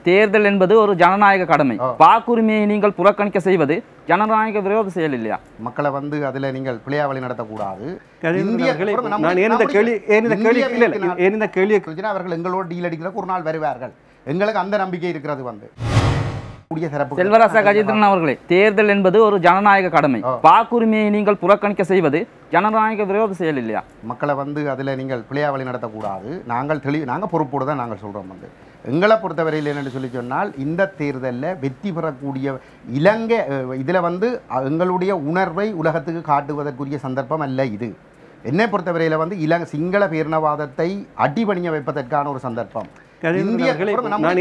தேர்தல் என்பது ஒரு ஜனநாயக கடமை. வாக்குரிமையை நீங்கள் புறக்கணிக்க செய்வது ஜனநாயக விரோத செயல் இல்லையா? மக்களை அதில் நீங்கள் பிள்ளையா வழி நடத்தக்கூடாது. அவர்கள் எங்களோட டீல் அடிக்கிறதுக்கு ஒரு நாள் வருவார்கள். எங்களுக்கு அந்த நம்பிக்கை இருக்கிறது. செல்வராசா கஜேந்திரன் அவர்களே, தேர்தல் என்பது ஒரு ஜனநாயக கடமை. வாக்குரிமையை நீங்கள் புறக்கணிக்க செய்வது ஜனநாயக விரோத செயல் இல்லையா? மக்களை அதில் நீங்கள் பிள்ளையா வழி நடத்தக்கூடாது. நாங்கள் பொறுப்போடு தான் நாங்கள் சொல்கிறோம். எங்களை பொறுத்தவரையில் என்னென்னு சொல்லி சொன்னால், இந்த தேர்தலில் வெற்றி பெறக்கூடிய இலங்கை இதில் எங்களுடைய உணர்வை உலகத்துக்கு காட்டுவதற்குரிய சந்தர்ப்பம் அல்ல இது. என்னை பொறுத்தவரையில் சிங்கள பேரினவாதத்தை அடிபணிய வைப்பதற்கான ஒரு சந்தர்ப்பம். நான்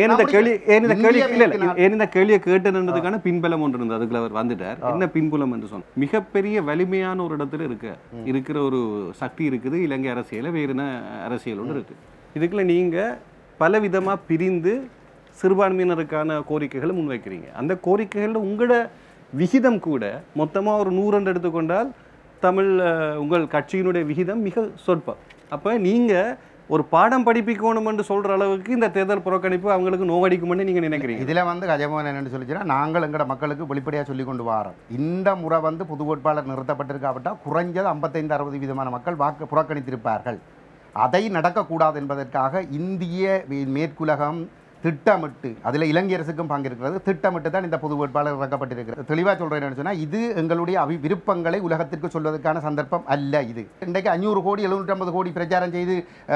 கேள்வியை கேட்டதுக்கான பின்பலம் ஒன்று இருந்தது. அதுக்குள்ள அவர் வந்துட்டார். என்ன பின்புலம் என்று சொன்ன மிகப்பெரிய வலிமையான ஒரு இடத்துல இருக்கிற ஒரு சக்தி இருக்குது இலங்கை அரசியல, வேறு அரசியல் ஒன்று இருக்கு. இதுக்குள்ள நீங்க பலவிதமாக பிரிந்து சிறுபான்மையினருக்கான கோரிக்கைகளை முன்வைக்கிறீங்க. அந்த கோரிக்கைகளில் உங்களோட விகிதம் கூட மொத்தமாக ஒரு 100 எடுத்துக்கொண்டால் தமிழ் உங்கள் கட்சியினுடைய விகிதம் மிக சொற்பம். அப்போ நீங்கள் ஒரு பாடம் படிப்பிக்கணும் என்று சொல்கிற அளவுக்கு இந்த தேர்தல் புறக்கணிப்பு அவங்களுக்கு நோவடிக்கும்னு நீங்கள் நினைக்கிறீங்க. இதில் கஜமோகன் என்னென்னு சொல்லிச்சுன்னா, நாங்கள் எங்களோட மக்களுக்கு வெளிப்படையாக சொல்லி கொண்டு வரோம். இந்த முறை பொது வேட்பாளர் நிறுத்தப்பட்டிருக்காவிட்டால் குறைஞ்சது 55-60% மக்கள் வாக்கு புறக்கணித்திருப்பார்கள். அதை நடக்கக்கூடாது என்பதற்காக இந்திய மேற்குலகம் திட்டமிட்டு, அதில் இலங்கை அரசுக்கும் பங்கிருக்கிறது, திட்டமிட்டு தான் இந்த பொது வேட்பாளர் இறக்கப்பட்டிருக்கிறது. தெளிவாக சொல்கிறேன்னு சொன்னால், இது எங்களுடைய விருப்பங்களை உலகத்திற்கு சொல்வதற்கான சந்தர்ப்பம் அல்ல. இது இன்றைக்கு 500 கோடி 750 கோடி பிரச்சாரம் செய்து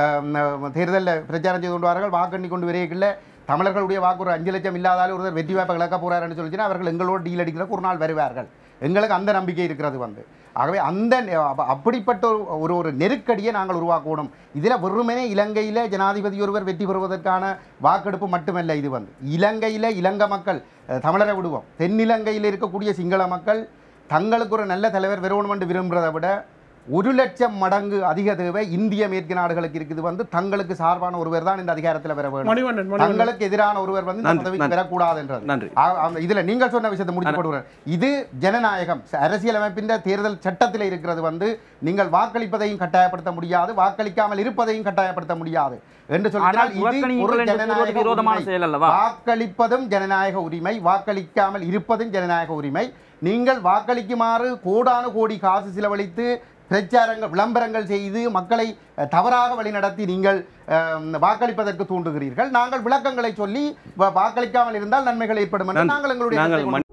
தேர்தலில் பிரச்சாரம் செய்து கொண்டு வார்கள். வாக்கெண்ணி கொண்டு வரையில தமிழர்களுடைய வாக்கு ஒரு 5 லட்சம் இல்லாதாலும் ஒருத்தர் வெற்றி வாய்ப்பை இழக்க போகிறாருன்னு சொல்லிச்சுன்னா அவர்கள் எங்களோட டீல் அடிக்கிறதுக்கு ஒரு நாள் வருவார்கள். எங்களுக்கு அந்த நம்பிக்கை இருக்கிறது. ஆகவே அப்படிப்பட்ட ஒரு நெருக்கடியை நாங்கள் உருவாக்கணும். இதில் வெறுமனே இலங்கையில் ஜனாதிபதி ஒருவர் வெற்றி பெறுவதற்கான வாக்கெடுப்பு மட்டுமல்ல. இது இலங்கையில் இலங்கை மக்கள், தமிழரை விடுவோம், தென்னிலங்கையில் இருக்கக்கூடிய சிங்கள மக்கள் தங்களுக்கு ஒரு நல்ல தலைவர் வரணும் என்று விரும்புகிறதை விட 1,00,000 மடங்கு அதிக தேவை இந்திய மேற்கு நாடுகளுக்கு இருக்குது. தங்களுக்கு சார்பான ஒருவர் தான் இந்த அதிகாரத்தில் வர வேண்டும். தங்களுக்கு எதிரான ஒருவர் பதவிக்கு வரக்கூடாது என்றது. இதுல நீங்கள் சொன்ன விஷயத்தை முடிச்சு போடுவார். இது ஜனநாயகம், அரசியலமைப்பின் தேர்தல் சட்டத்தில் இருக்கிறது. நீங்கள் வாக்களிப்பதையும் கட்டாயப்படுத்த முடியாது, வாக்களிக்காமல் இருப்பதையும் கட்டாயப்படுத்த முடியாது என்று சொன்னால் இது ஒரு ஜனநாயக உரிமை. வாக்களிப்பதும் ஜனநாயக உரிமை, வாக்களிக்காமல் இருப்பதும் ஜனநாயக உரிமை. நீங்கள் வாக்களிக்குமாறு கோடானு கோடி காசு செலவழித்து பிரச்சாரங்கள் விளம்பரங்கள் செய்து மக்களை தவறாக வழிநடத்தி நீங்கள் வாக்களிப்பதற்கு தூண்டுகிறீர்கள். நாங்கள் விளக்கங்களை சொல்லி வாக்களிக்காமல் இருந்தால் நன்மைகள் ஏற்படும் என்று நாங்கள் எங்களுடைய